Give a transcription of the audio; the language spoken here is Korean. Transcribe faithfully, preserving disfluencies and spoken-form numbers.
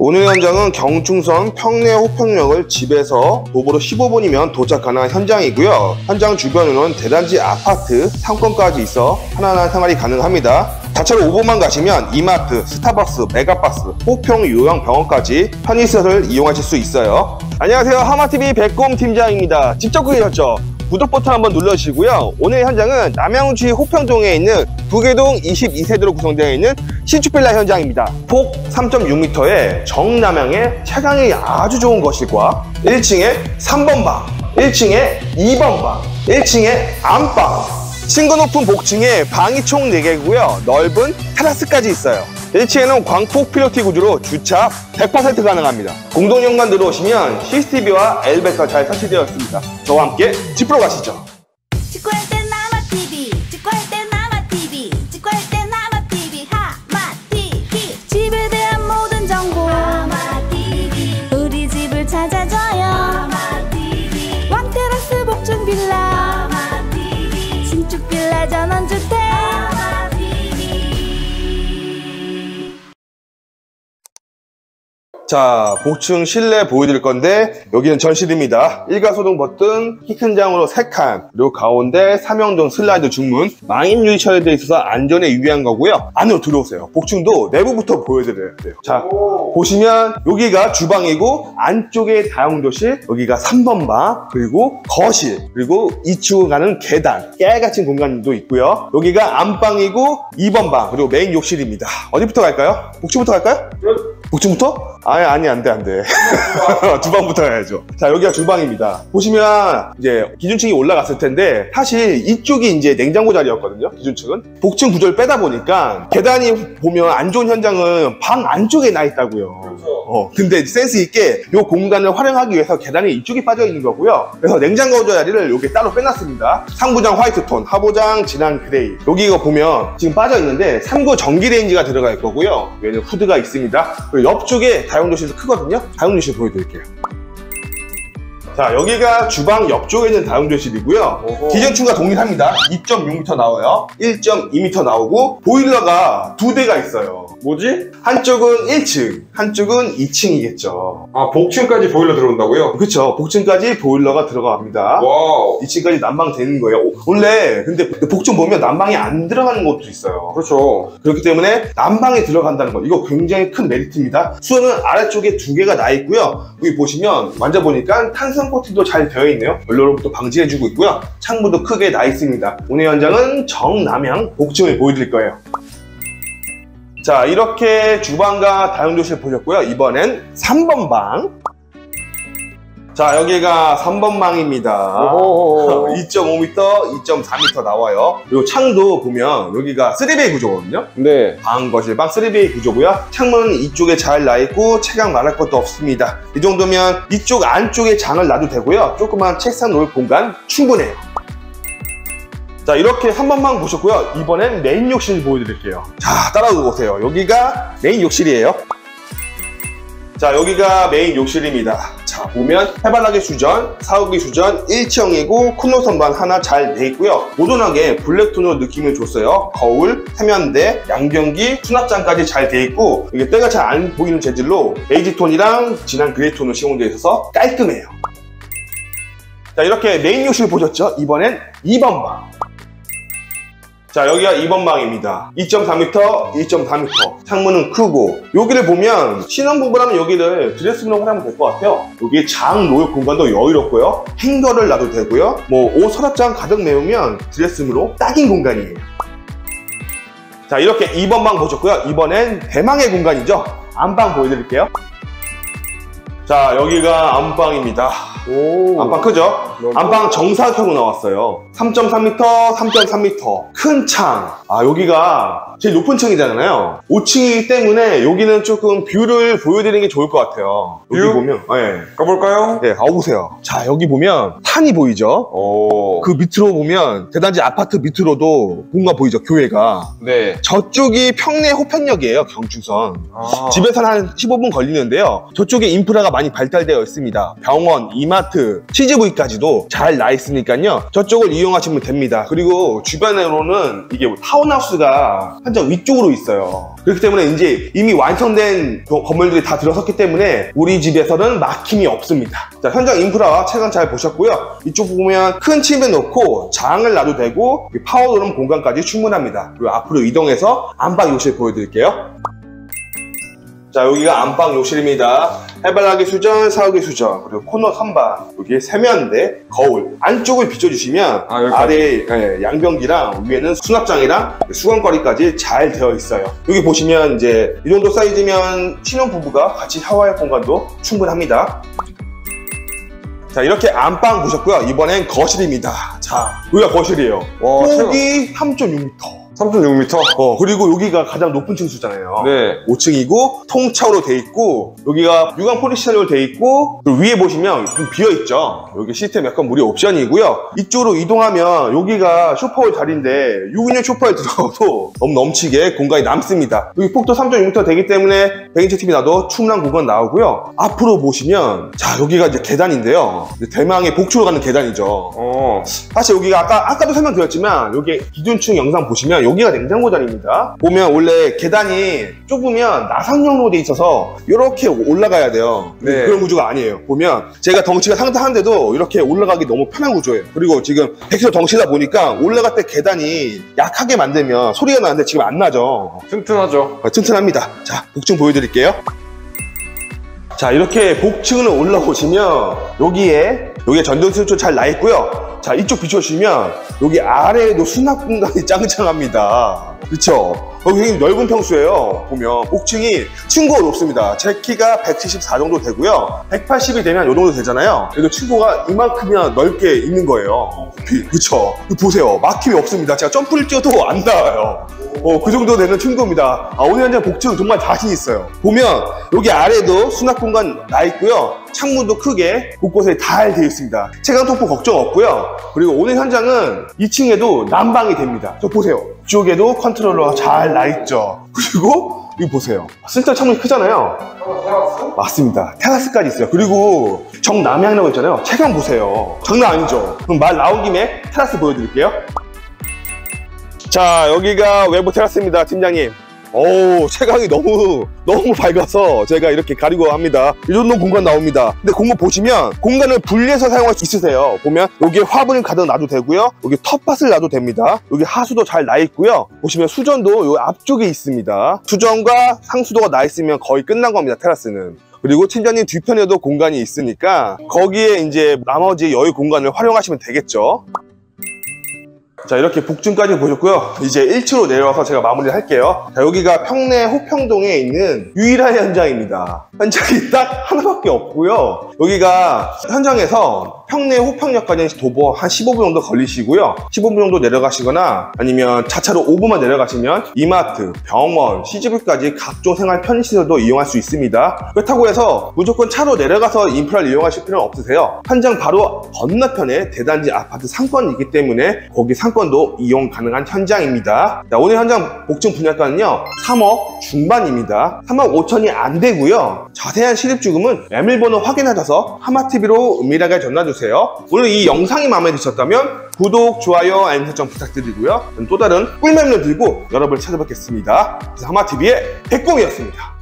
오늘 현장은 경충선 평내 호평역을 집에서 도보로 십오 분이면 도착 가능한 현장이고요. 현장 주변으로는 대단지 아파트, 상권까지 있어 편안한 생활이 가능합니다. 자차로 오 분만 가시면 이마트, 스타벅스, 메가박스, 호평 요양병원까지 편의시설을 이용하실 수 있어요. 안녕하세요, 하마티비 백곰 팀장입니다. 직접 구매하셨죠? 구독 버튼 한번 눌러주시고요. 오늘 현장은 남양주시 호평동에 있는 부계동 이십이 세대로 구성되어 있는 신축 빌라 현장입니다. 폭 삼 점 육 미터의 정남향의 채광이 아주 좋은 거실과 일 층에 삼 번 방, 일 층에 이 번 방, 일 층에 안방, 층고 높은 복층에 방이 총 네 개고요. 넓은 테라스까지 있어요. 일 층에는 광폭 피로티 구조로 주차 백 퍼센트 가능합니다. 공동연관 들어오시면 씨씨티비와 엘리베이터 잘 설치되어 있습니다. 저와 함께 집으로 가시죠. 직구할 땐 하마티비, 직구할 땐 하마티비, 직구할 땐 하마티비, 하마티비. 집에 대한 모든 정보 하마티비, 우리 집을 찾아줘요. 하마티비. 원테라스 복층 빌라 하마티비, 신축 빌라 전원주택. 자, 복층 실내 보여드릴 건데 여기는 전실입니다. 일가소등 버튼, 키 큰 장으로 세 칸, 그리고 가운데 삼형동 슬라이드 중문, 망임 유리 처리되어 있어서 안전에 유의한 거고요. 안으로 들어오세요. 복층도 내부부터 보여드려야 돼요. 자, 보시면 여기가 주방이고 안쪽에 다용도실, 여기가 삼 번 방, 그리고 거실, 그리고 이 층으로 가는 계단, 깨같은 공간도 있고요. 여기가 안방이고 이 번 방, 그리고 메인 욕실입니다. 어디부터 갈까요? 복층부터 갈까요? 복층부터? 아니, 아니, 안 돼, 안 돼. 두 방부터 가야죠. 자, 여기가 주방입니다. 보시면, 이제, 기준층이 올라갔을 텐데, 사실 이쪽이 이제 냉장고 자리였거든요, 기준층은. 복층 구조를 빼다 보니까, 계단이 보면 안 좋은 현장은 방 안쪽에 나 있다고요. 그렇죠. 어, 근데 센스 있게 이 공간을 활용하기 위해서 계단이 이쪽이 빠져 있는 거고요. 그래서 냉장고 자리를 여기 따로 빼놨습니다. 상부장 화이트 톤, 하부장 진한 그레이. 여기가 보면 지금 빠져 있는데, 삼 구 전기 레인지가 들어가 있고요. 여기는 후드가 있습니다. 그리고 옆쪽에 다용도실도 크거든요. 다용도실 보여드릴게요. 자, 여기가 주방 옆쪽에 있는 다용도실이고요. 오호. 기존층과 동일합니다. 이 점 육 미터 나와요. 일 점 이 미터 나오고 보일러가 두 대가 있어요. 뭐지? 한쪽은 일 층, 한쪽은 이 층이겠죠. 아, 복층까지 보일러 들어온다고요? 그렇죠. 복층까지 보일러가 들어갑니다. 와우. 이 층까지 난방 되는 거예요. 원래 근데 복층 보면 난방이 안 들어가는 곳도 있어요. 그렇죠. 그렇기 때문에 난방에 들어간다는 거, 이거 굉장히 큰 메리트입니다. 수도는 아래쪽에 두 개가 나 있고요. 여기 보시면 만져보니까 탄성 코팅도 잘 되어 있네요. 연료로부터 방지해주고 있고요. 창문도 크게 나 있습니다. 오늘 현장은 정남향 복층을 보여드릴 거예요. 자, 이렇게 주방과 다용도실 보셨고요. 이번엔 삼 번 방. 자, 여기가 삼 번 방입니다. 이 점 오 미터, 이 점 사 미터 나와요. 그리고 창도 보면 여기가 쓰리 베이 구조거든요. 네. 방, 거실, 방 쓰리 베이 구조고요. 창문은 이쪽에 잘 나있고 채광 말할 것도 없습니다. 이 정도면 이쪽 안쪽에 장을 놔도 되고요. 조그만 책상 놓을 공간 충분해요. 자, 이렇게 삼 번 방 보셨고요. 이번엔 메인 욕실 보여드릴게요. 자, 따라오세요. 여기가 메인 욕실이에요. 자, 여기가 메인 욕실입니다. 자, 보면 해바라기 수전, 사우기 수전, 일체형이고 쿨러 선반 하나 잘 돼 있고요. 모던하게 블랙톤으로 느낌을 줬어요. 거울, 세면대, 양변기, 수납장까지 잘 돼 있고 이게 때가 잘 안 보이는 재질로 베이지 톤이랑 진한 그레이 톤으로 시공되어 있어서 깔끔해요. 자, 이렇게 메인 욕실 보셨죠? 이번엔 이 번 방. 자, 여기가 이 번 방입니다. 이 점 사 미터, 이 점 사 미터. 창문은 크고 여기를 보면 신혼부부라면 여기를 드레스룸으로 활용하면 될 것 같아요. 여기 장 놓을 공간도 여유롭고요. 행거를 놔도 되고요. 뭐 옷 서랍장 가득 메우면 드레스룸으로 딱인 공간이에요. 자, 이렇게 이 번 방 보셨고요. 이번엔 대망의 공간이죠. 안방 보여드릴게요. 자, 여기가 안방입니다. 오. 안방 크죠? 안방 정사각형으로 나왔어요. 삼 점 삼 미터, 삼 점 삼 미터. 큰 창. 아, 여기가 제일 높은 층이잖아요. 오 층이기 때문에 여기는 조금 뷰를 보여드리는 게 좋을 것 같아요. 여기 뷰? 보면, 네. 가볼까요? 네, 가보세요. 자, 여기 보면 산이 보이죠? 오. 그 밑으로 보면 대단지 아파트 밑으로도 공간 보이죠? 교회가. 네. 저쪽이 평내 호평역이에요, 경충선. 아. 집에서는 한 십오 분 걸리는데요. 저쪽에 인프라가 많이 발달되어 있습니다. 병원, 이마트, 씨지브이까지도 잘 나 있으니까요. 저쪽을 이용하시면 됩니다. 그리고 주변으로는 이게 타운하우스가 현장 위쪽으로 있어요. 그렇기 때문에 이제 이미 완성된 건물들이 다 들어섰기 때문에 우리 집에서는 막힘이 없습니다. 자, 현장 인프라 체감 잘 보셨고요. 이쪽 보면 큰 침대 놓고 장을 놔도 되고 파워도룸 공간까지 충분합니다. 그리고 앞으로 이동해서 안방 욕실 보여드릴게요. 자, 여기가 안방 욕실입니다. 해바라기 수전, 사각기 수전, 그리고 코너 선반, 여기 세면대, 거울 안쪽을 비춰주시면 아, 여기까지. 아래 예, 양변기랑 위에는 수납장이랑 수건거리까지 잘 되어 있어요. 여기 보시면 이제 이 정도 사이즈면 신혼부부가 같이 샤워할 공간도 충분합니다. 자, 이렇게 안방 보셨고요. 이번엔 거실입니다. 자, 여기가 거실이에요. 와, 폭이 삼 점 육 미터. 삼 점 육 미터. 어, 그리고 여기가 가장 높은 층수잖아요. 네. 오 층이고 통차로 돼 있고 여기가 유광 포리시널로 돼 있고 그리고 위에 보시면 좀 비어 있죠. 여기 시스템 약간 무료 옵션이고요. 이쪽으로 이동하면 여기가 쇼파홀 자리인데 육 인용 쇼파에 들어가도 너무 넘치게 공간이 남습니다. 여기 폭도 삼 점 육 미터 되기 때문에 백 인치 티비 놔도 충분한 공간 나오고요. 앞으로 보시면 자, 여기가 이제 계단인데요. 대망의 복층으로 가는 계단이죠. 어. 사실 여기가 아까, 아까도 설명드렸지만 여기 기존층 영상 보시면 여기가 냉장고 자리입니다. 보면 원래 계단이 좁으면 나상형으로 돼 있어서 이렇게 올라가야 돼요. 네. 그런 구조가 아니에요. 보면 제가 덩치가 상당한데도 이렇게 올라가기 너무 편한 구조예요. 그리고 지금 백 킬로그램 덩치다 보니까 올라갈 때 계단이 약하게 만들면 소리가 나는데 지금 안 나죠. 튼튼하죠. 아, 튼튼합니다. 자, 복층 보여드릴게요. 자, 이렇게 복층을 올라오시면 여기에 여기에 전등실조 잘 나 있고요. 자, 이쪽 비춰주시면 여기 아래에도 수납 공간이 짱짱합니다. 그쵸? 여기 굉장히 넓은 평수예요. 보면 복층이 층고가 높습니다. 제 키가 백칠십사 정도 되고요. 백팔십이 되면 이 정도 되잖아요. 그래도 층고가 이만큼이나 넓게 있는 거예요. 그쵸? 보세요. 막힘이 없습니다. 제가 점프를 뛰어도 안 닿아요. 어, 그 정도 되는 층고입니다. 아, 오늘 현장 복층 정말 자신 있어요. 보면 여기 아래도 수납 공간 나 있고요. 창문도 크게 곳곳에 잘 되어 있습니다. 채광 통풍 걱정 없고요. 그리고 오늘 현장은 이 층에도 난방이 됩니다. 저 보세요. 이쪽에도 컨트롤러가 잘 나 있죠. 그리고 여기 보세요. 센터 창문이 크잖아요. 맞습니다. 테라스까지 있어요. 그리고 정남향이라고 있잖아요. 채광 보세요. 장난 아니죠? 그럼 말 나온 김에 테라스 보여드릴게요. 자, 여기가 외부 테라스입니다, 팀장님. 오, 채광이 너무 너무 밝아서 제가 이렇게 가리고 합니다. 이 정도 공간 나옵니다. 근데 공간 보시면 공간을 분리해서 사용할 수 있으세요. 보면 여기에 화분을 가득 놔도 되고요. 여기 텃밭을 놔도 됩니다. 여기 하수도 잘 나 있고요. 보시면 수전도 여기 앞쪽에 있습니다. 수전과 상수도가 나 있으면 거의 끝난 겁니다, 테라스는. 그리고 팀장님 뒤편에도 공간이 있으니까 거기에 이제 나머지 여유 공간을 활용하시면 되겠죠. 자, 이렇게 복층까지 보셨고요. 이제 일 층으로 내려와서 제가 마무리를 할게요. 자, 여기가 평내 호평동에 있는 유일한 현장입니다. 현장이 딱 하나밖에 없고요. 여기가 현장에서 평내 호평역까지 도보 한 십오 분 정도 걸리시고요. 십오 분 정도 내려가시거나 아니면 자차로 오 분만 내려가시면 이마트, 병원, 씨지브이까지 각종 생활 편의시설도 이용할 수 있습니다. 그렇다고 해서 무조건 차로 내려가서 인프라를 이용하실 필요는 없으세요. 현장 바로 건너편에 대단지 아파트 상권이 있기 때문에 거기 상권도 이용 가능한 현장입니다. 자, 오늘 현장 복층 분양가는요 삼억 중반입니다. 삼억 오천이 안 되고요. 자세한 실입주금은 메밀번호 확인하셔서 하마티비로 은밀하게 전화주세요. 오늘 이 영상이 마음에 드셨다면 구독, 좋아요, 알림 설정 부탁드리고요. 또 다른 꿀매물을 들고 여러분을 찾아뵙겠습니다. 하마티비의 백공이었습니다.